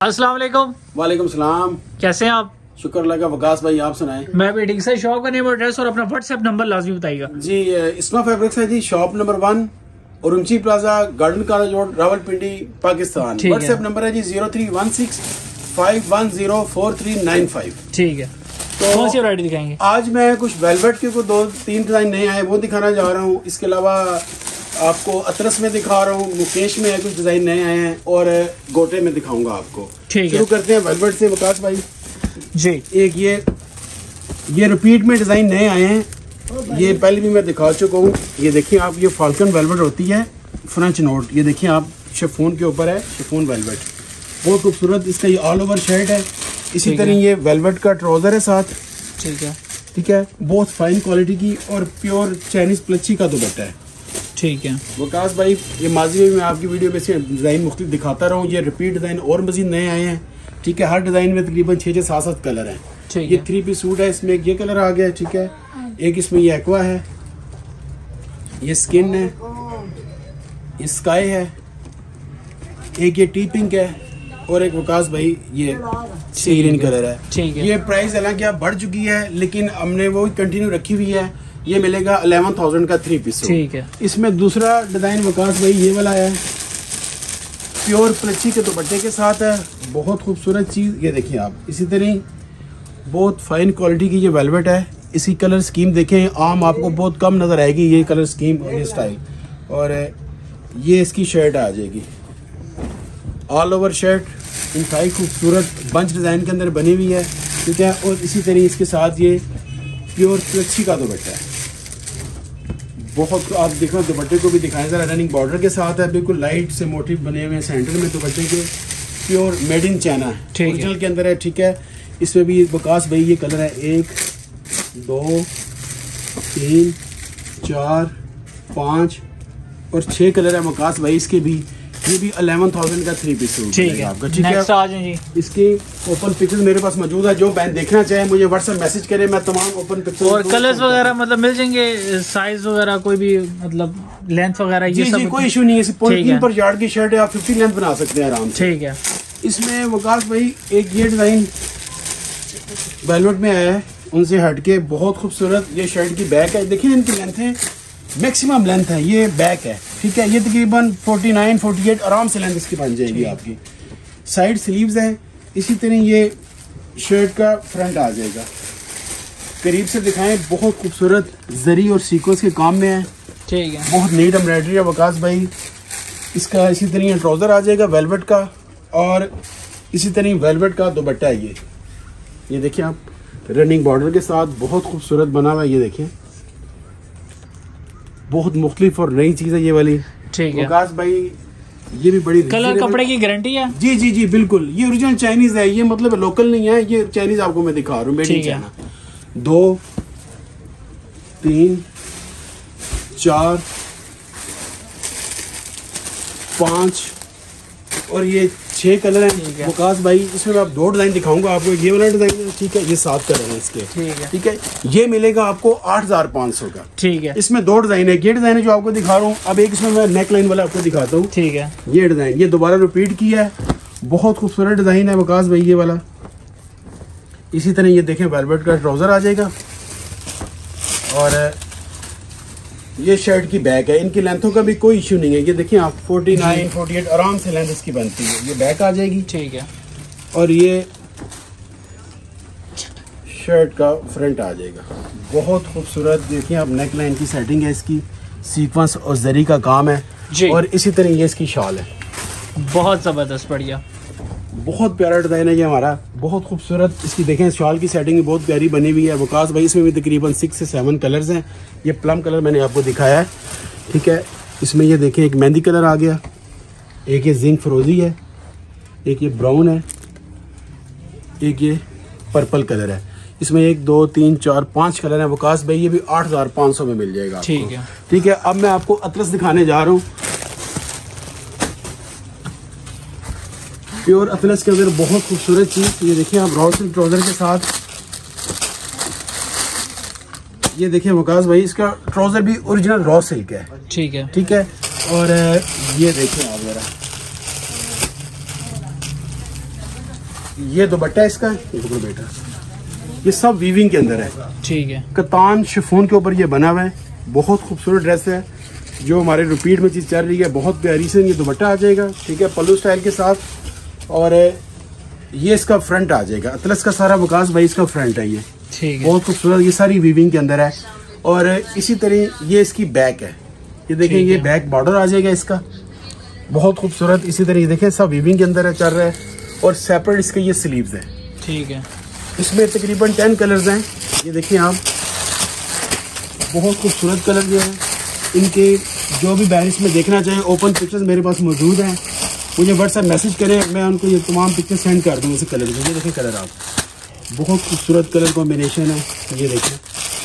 अस्सलाम वालेकुम। वालेकुम सलाम। कैसे हैं आप? शुक्र अल्लाह का। वकास भाई आप सुनाएं। मैं भी ठीक से। शॉप का नेम और एड्रेस और अपना व्हाट्सएप नंबर लाजमी बताइएगा जी। इस्मा फैब्रिक्स है जी, shop number 1 Urumqi plaza, garden college road, Rawalpindi, Pakistan. WhatsApp number है जी 0316510439 ठीक है। तो कौन सी वैरायटी दिखाएंगे? आज मैं कुछ वेलवेट के को 2-3 डिजाइन नए आए वो दिखाना जा रहा हूँ। इसके अलावा आपको अतरस में दिखा रहा हूँ, मुकेश में कुछ डिजाइन नए आए हैं और गोटे में दिखाऊंगा आपको। शुरू करते हैं वेलवेट से वकास भाई जी। एक ये रिपीट में डिजाइन नए आए हैं, ये पहले भी मैं दिखा चुका हूँ। ये देखिए आप, ये फाल्कन वेलवेट होती है, फ्रेंच नोट। ये देखिए आप, शिफॉन के ऊपर है, शिफॉन वेलवेट, बहुत खूबसूरत। इसका ये ऑल ओवर शर्ट है। इसी तरह ये वेलवेट का ट्राउजर है साथ। ठीक है, बहुत फाइन क्वालिटी की और प्योर चाइनीज प्लची का दुपट्टा है। ठीक है वकास भाई, ये माजी में मैं आपकी वीडियो में से डिज़ाइन मुख्तलिफ दिखाता रहा हूँ। ये रिपीट डिज़ाइन और मजीद नए आए हैं। ठीक है, हर डिज़ाइन में तकरीबन 6-7 कलर हैं। ये 3 पीस सूट है, इसमें एक ये कलर आ गया। ठीक है, एक इसमें ये एक्वा है, ये स्किन है, ये स्काई है, एक ये टी पिंक है और एक वकास भाई ये सी ग्रीन कलर है। ठीक है। ये प्राइस हालांकि अब बढ़ चुकी है लेकिन हमने वो कंटिन्यू रखी हुई है। ये मिलेगा 11,000 का 3 पीस। ठीक है। इसमें दूसरा डिजाइन वकास भाई ये वाला है, प्योर प्लची के दुपट्टे के साथ है, बहुत खूबसूरत चीज। ये देखिए आप, इसी तरह बहुत फाइन क्वालिटी की ये वेलवेट है। इसकी कलर स्कीम देखें, आम आपको बहुत कम नजर आएगी ये कलर स्कीम और ये स्टाइल। और ये इसकी शर्ट आ जाएगी, ऑल ओवर शर्ट इंतहाई खूबसूरत बंच डिजाइन के अंदर बनी हुई है। ठीक है, और इसी तरह इसके साथ ये प्योर प्लची का दुपट्टा है। बहुत आप देखो, दुपट्टे को भी दिखाएं जरा, रनिंग बॉर्डर के साथ है, बिल्कुल लाइट से मोटिव बने हुए हैं सेंटर में दुपट्टे के, प्योर मेड इन चाइना है, ओरिजिनल के अंदर है। ठीक है, इसमें भी वकास भाई ये कलर है 1 2 3 4 5 और 6 कलर है वकास भाई इसके भी। ये भी 11,000 का 3 पीस सूट है आपका। ठीक है, इसकी ओपन पिक्चर्स मेरे पास मौजूद है। जो बहन देखना चाहे मुझे व्हाट्सएप मैसेज करे, मैं तमाम ओपन पिक्चर्स और कलर्स वगैरह मतलब मिल जाएंगे, साइज वगैरह कोई भी मतलब लेंथ वगैरह ये सब कोई इशू नहीं है। 0.3 पर यार्ड की शर्ट है, आप 50 लेंथ बना सकते हैं आराम से। ठीक है। इसमें वकास भाई एक ये डिजाइन वेलवेट में आया है, उनसे हटके बहुत खूबसूरत। ये शर्ट की बैक है, देखिए इनकी लेंथ है, मैक्सिमम लेंथ है, ये बैक है। ठीक है, ये तकरीबन 49-48 आराम से लेंथ इसकी बन जाएगी आपकी। साइड स्लीव्स हैं। इसी तरह ये शर्ट का फ्रंट आ जाएगा, करीब से दिखाएं, बहुत खूबसूरत जरी और सीक्वेंस के काम में है। ठीक है, बहुत नीट एम्ब्रॉयडरी है वकास भाई। इसका इसी तरह ये ट्राउजर आ जाएगा वेलवेट का और इसी तरह वेलवेट का दुपट्टा है। ये देखिए आप, रनिंग बॉर्डर के साथ बहुत खूबसूरत बना हुआ है। ये देखिए, बहुत मुख्तलिफ और नई चीज है ये वाली। ठीक है वकास भाई, ये भी बड़ी कलर कपड़े की गारंटी है। जी जी जी बिल्कुल, ये ओरिजिनल चाइनीज है, ये मतलब लोकल नहीं है, ये चाइनीज आपको मैं दिखा रहा हूँ, मेड इन चाइना। 2 3 4 5 और ये 6 कलर हैं वकास भाई। इसमें मैं 2 डिजाइन दिखाऊंगा आपको। ये वाला डिजाइन है, ठीक है, ये 7 कलर है इसके। ठीक है, ये मिलेगा आपको 8,500 का। ठीक है, इसमें 2 डिजाइन है। ये डिजाइन है जो आपको दिखा रहा हूँ। अब एक इसमें मैं नेक लाइन वाला आपको दिखाता हूँ। ठीक है, ये डिजाइन ये दोबारा रिपीट किया है, बहुत खूबसूरत डिजाइन है वकास भाई ये वाला। इसी तरह ये देखें, वेलवेट का ट्राउजर आ जाएगा और ये शर्ट की बैक है। इनकी लेंथों का भी कोई इश्यू नहीं है। ये देखिए आप, 49-48 आराम से लेंथ इसकी बनती है। ये बैक आ जाएगी। ठीक है, और ये शर्ट का फ्रंट आ जाएगा, बहुत खूबसूरत। देखिए आप, नेक लाइन की सेटिंग है इसकी, सीक्वेंस और जरी का काम है जी। और इसी तरह ये इसकी शॉल है, बहुत जबरदस्त, बढ़िया, बहुत प्यारा डिजाइन है ये हमारा, बहुत खूबसूरत। इसकी देखें, शॉल की सेटिंग भी बहुत प्यारी बनी हुई है वकास भाई। इसमें भी तकरीबन 6 से 7 कलर्स हैं। ये प्लम कलर मैंने आपको दिखाया है। ठीक है, इसमें ये देखें, एक मेहंदी कलर आ गया, एक ये जिंक फ्रोजी है, एक ये ब्राउन है, एक ये पर्पल कलर है। इसमें 1 2 3 4 5 कलर है वकास भाई। ये भी 8,500 में मिल जाएगा। ठीक है, ठीक है। अब मैं आपको अतरस दिखाने जा रहा हूँ। प्योर अतरस के अंदर बहुत खूबसूरत चीज। ये देखिए आप, रॉ सिल्क ट्राउजर के साथ। ये देखिए वकास भाई, इसका ट्राउजर भी ओरिजिनल रॉ सिल्क है। ठीक है, ठीक है। और ये देखिए आप जरा, ये दुपट्टा है इसका, ये बेटा, ये सब वीविंग के अंदर है। ठीक है। कतान शिफॉन के ऊपर ये बना हुआ है, बहुत खूबसूरत ड्रेस है जो हमारे रिपीट में चीज़ चल रही है। बहुत प्यारी से ये दुपट्टा आ जाएगा, ठीक है, पल्लू स्टाइल के साथ। और ये इसका फ्रंट आ जाएगा, अतलस का सारा वकास भाई इसका फ्रंट है। ये ठीक है, बहुत खूबसूरत, ये सारी वीविंग के अंदर है। और इसी तरह ये इसकी बैक है, ये देखें, ये बैक बॉर्डर आ जाएगा इसका, बहुत खूबसूरत। इसी तरह ये देखें सब वीविंग के अंदर है, चल रहा है। और सेपरेट इसके ये स्लीव्स है। ठीक है। इसमें तकरीबन 10 कलर्स हैं, ये देखिए आप, बहुत खूबसूरत कलर जो है इनके। जो भी बैरिस में देखना चाहें, ओपन पिक्चर्स मेरे पास मौजूद हैं, मुझे व्हाट्सएप मैसेज करें, मैं उनको ये तमाम पिक्चर सेंड कर दूँगा इस कलर के। ये देखें कलर आप, बहुत खूबसूरत कलर कॉम्बिनेशन है, ये देखें।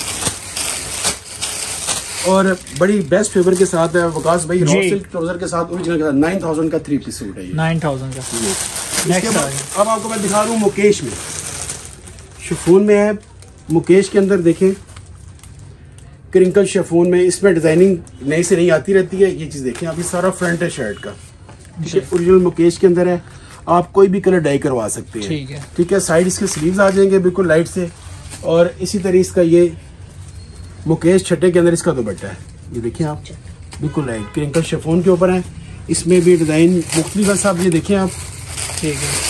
और बड़ी बेस्ट फेवर के साथ है वकास भाई, रॉ सिल्क ट्राउजर के साथ, ओरिजिनल के साथ। 9000 का 3 पीस सूट है ये, 9000 का। अब आपको मैं दिखा रहा हूँ मुकेश में, शिफॉन में है। मुकेश के अंदर देखें क्रिंकल शिफॉन में, इसमें डिजाइनिंग नई से नहीं आती रहती है। ये चीज़ देखें आप, ये सारा फ्रंट है शर्ट का, ठीक है, ओरिजिनल मुकेश के अंदर है। आप कोई भी कलर डाई करवा सकते हैं, ठीक है, ठीक है। साइड इसके स्लीव्स आ जाएंगे बिल्कुल लाइट से। और इसी तरह इसका ये मुकेश छठे के अंदर इसका दुपट्टा है, ये देखिए आप, बिल्कुल लाइट क्रिंकल शिफॉन के ऊपर है। इसमें भी डिजाइन मुख्तलिफ है साहब, ये देखिए आप, ठीक है।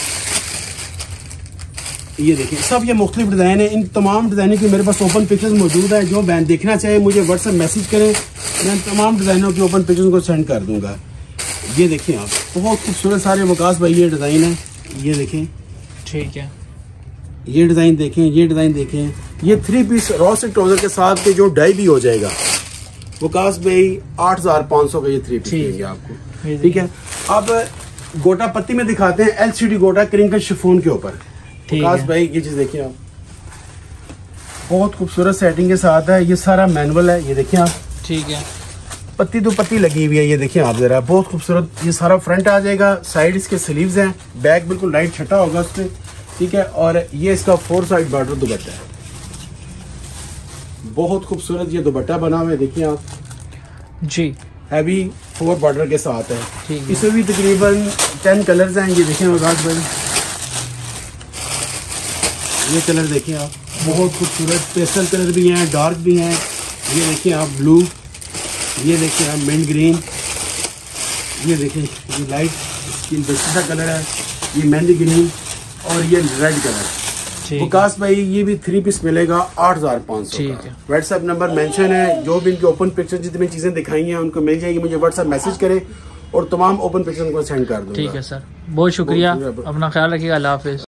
ये देखिए सब ये मुख्तलिफ डिज़ाइन है। इन तमाम डिज़ाइनों की मेरे पास ओपन पिक्चर्स मौजूद है। जो बैन देखना चाहे मुझे व्हाट्सएप मैसेज करें, मैं तमाम डिज़ाइनों के ओपन पिक्चर्स को सेंड कर दूंगा। ये देखिए आप, बहुत खूबसूरत सारे वकास भाई ये डिज़ाइन है, ये देखें, ठीक है। ये डिज़ाइन देखें, ये डिज़ाइन देखें। ये 3 पीस रॉ सिल्क ट्राउजर के साथ के जो डाई भी हो जाएगा वकास भाई 8500 का ये 3 पीस देंगे आपको, ठीक है। अब गोटा पत्ती में दिखाते हैं, LCD गोटा क्रिंकल शिफॉन के ऊपर। वकास भाई ये चीज देखिए आप, बहुत खूबसूरत सेटिंग के साथ है। ये सारा मैनुअल है, ये देखिए आप, ठीक है। पत्ती तो पत्ती लगी हुई है, ये देखिए आप जरा, बहुत खूबसूरत। ये सारा फ्रंट आ जाएगा, साइड इसके स्लीव्स हैं, बैक बिल्कुल लाइट छटा होगा उस पर, ठीक है। और ये इसका 4 साइड बॉर्डर दुपट्टा है, बहुत खूबसूरत ये दुपट्टा बना हुआ है, देखिए आप जी, हैवी 4 बॉर्डर के साथ है। ठीक है। इसमें भी तकरीबन 10 कलर्स हैं, ये देखिए वकास भाई, ये कलर देखिए आप, बहुत खूबसूरत पेस्टल कलर भी हैं, डार्क भी हैं। ये देखिए आप ब्लू, ये देखिए आप मिंट ग्रीन, ये देखिए ये लाइट स्किन बेस्टा कलर है, ये मेहंदी ग्रीन और ये रेड कलर। वकास भाई ये भी 3 पीस मिलेगा 8500, ठीक है। व्हाट्सएप नंबर मेंशन है, जो भी इनके ओपन पिक्चर जितनी चीजें दिखाई हैं उनको मिल जाएगी। मुझे व्हाट्सएप मैसेज करें और तमाम ओपन पिक्चर को सेंड कर दूंगा। ठीक है सर, बहुत शुक्रिया, अपना ख्याल रखिएगा, अल्लाह हाफिज।